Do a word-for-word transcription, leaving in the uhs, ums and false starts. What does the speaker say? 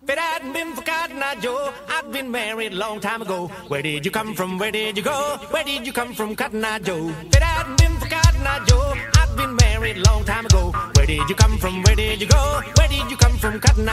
If it hadn't been for Cotton Eye Joe, I'd been married a long time ago. Where did you come from? Where did you go? Where did you come from, Cotton Eye Joe? If it hadn't been for Cotton Eye Joe, I'd been married a long time ago. Where did you come from? Where did you go? Where did you come from, Cotton Eye?